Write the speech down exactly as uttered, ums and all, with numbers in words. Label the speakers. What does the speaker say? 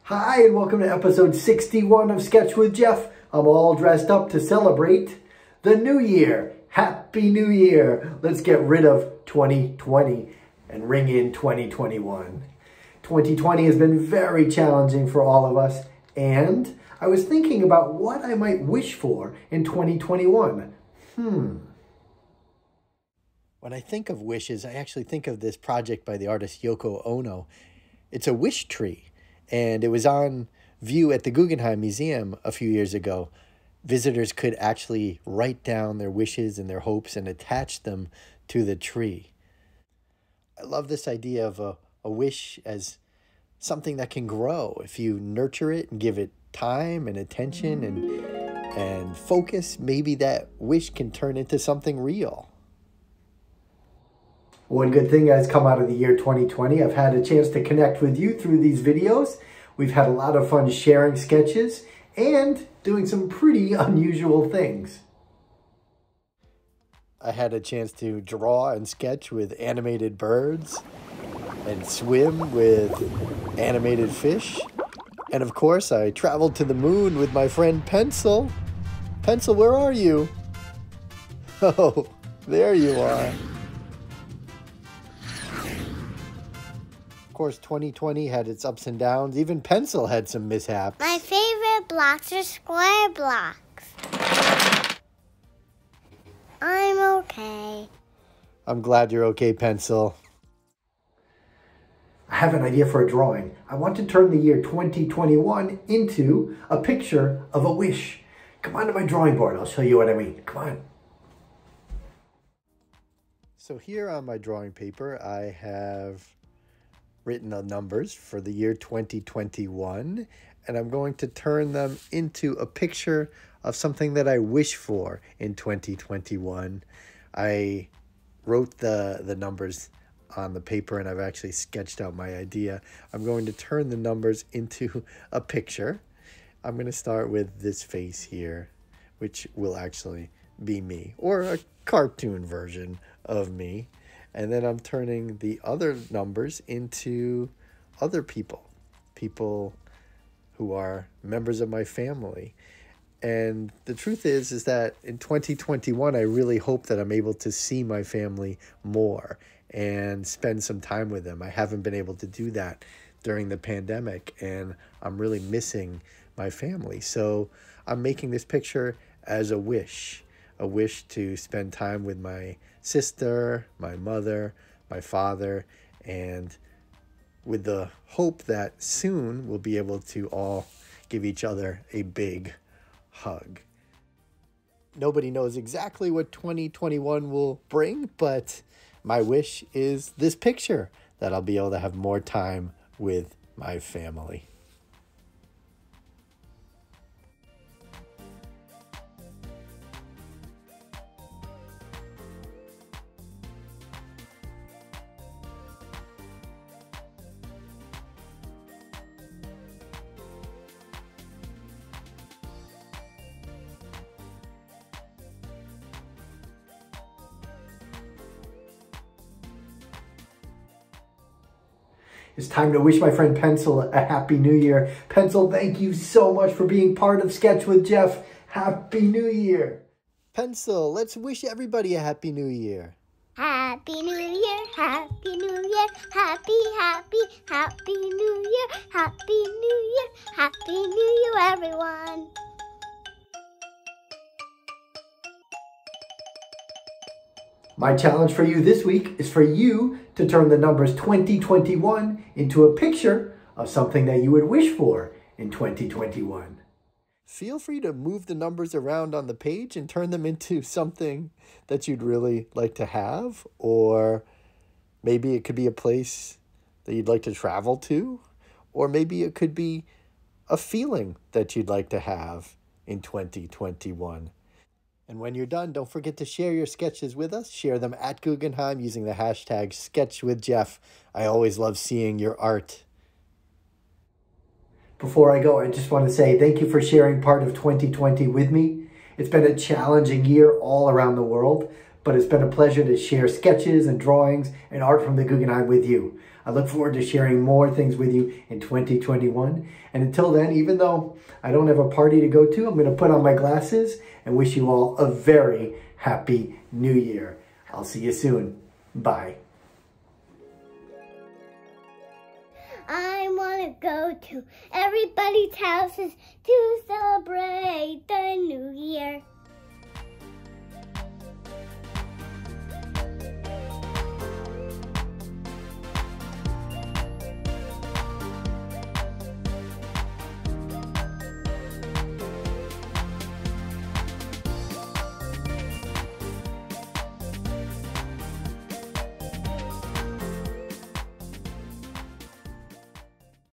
Speaker 1: Hi, and welcome to episode sixty-one of Sketch with Jeff. I'm all dressed up to celebrate the new year. Happy New Year. Let's get rid of twenty twenty and ring in twenty twenty-one. twenty twenty has been very challenging for all of us, and I was thinking about what I might wish for in twenty twenty-one. Hmm. When I think of wishes, I actually think of this project by the artist Yoko Ono. It's a wish tree. And it was on view at the Guggenheim Museum a few years ago. Visitors could actually write down their wishes and their hopes and attach them to the tree. I love this idea of a, a wish as something that can grow. If you nurture it and give it time and attention and, and focus, maybe that wish can turn into something real. One good thing has come out of the year twenty twenty. I've had a chance to connect with you through these videos. We've had a lot of fun sharing sketches and doing some pretty unusual things. I had a chance to draw and sketch with animated birds and swim with animated fish. And of course, I traveled to the moon with my friend Pencil. Pencil, where are you? Oh, there you are. Of course, twenty twenty had its ups and downs. Even Pencil had some mishaps.
Speaker 2: My favorite blocks are square blocks. I'm okay.
Speaker 1: I'm glad you're okay, Pencil. I have an idea for a drawing. I want to turn the year twenty twenty-one into a picture of a wish. Come on to my drawing board. I'll show you what I mean. Come on. So here on my drawing paper, I have written the numbers for the year twenty twenty-one, and I'm going to turn them into a picture of something that I wish for in twenty twenty-one. I wrote the, the numbers on the paper, and I've actually sketched out my idea. I'm going to turn the numbers into a picture. I'm going to start with this face here, which will actually be me, or a cartoon version of me. And then I'm turning the other numbers into other people, people who are members of my family. And the truth is, is that in twenty twenty-one, I really hope that I'm able to see my family more and spend some time with them. I haven't been able to do that during the pandemic, and I'm really missing my family. So I'm making this picture as a wish. A wish to spend time with my sister, my mother, my father, and with the hope that soon we'll be able to all give each other a big hug. Nobody knows exactly what twenty twenty-one will bring, but my wish is this picture, that I'll be able to have more time with my family. It's time to wish my friend Pencil a Happy New Year. Pencil, thank you so much for being part of Sketch with Jeff. Happy New Year. Pencil, let's wish everybody a Happy New Year.
Speaker 2: Happy New Year, Happy New Year, Happy, happy, Happy New Year, Happy New Year, Happy New Year, everyone.
Speaker 1: My challenge for you this week is for you to turn the numbers twenty twenty-one into a picture of something that you would wish for in twenty twenty-one. Feel free to move the numbers around on the page and turn them into something that you'd really like to have, or maybe it could be a place that you'd like to travel to, or maybe it could be a feeling that you'd like to have in twenty twenty-one. And when you're done, don't forget to share your sketches with us. Share them at Guggenheim using the hashtag SketchWithJeff. I always love seeing your art. Before I go, I just want to say thank you for sharing part of twenty twenty with me. It's been a challenging year all around the world, but it's been a pleasure to share sketches and drawings and art from the Guggenheim with you. I look forward to sharing more things with you in twenty twenty-one. And until then, even though I don't have a party to go to, I'm going to put on my glasses and wish you all a very happy new year. I'll see you soon. Bye.
Speaker 2: I want to go to everybody's houses to celebrate the new year.